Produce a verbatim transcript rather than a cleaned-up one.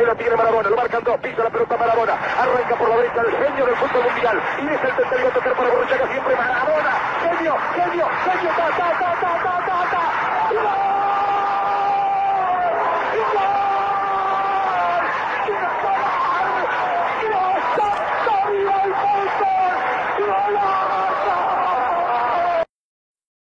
la tiene Maradona, lo marcan dos, pisa la pelota Maradona, arranca por la derecha el genio del fútbol mundial, y es el tercero a tocar para Borruchaga, siempre Maradona, genio, genio, genio, ta, ta, ta, ta, ta, ta, ta, ¡gol!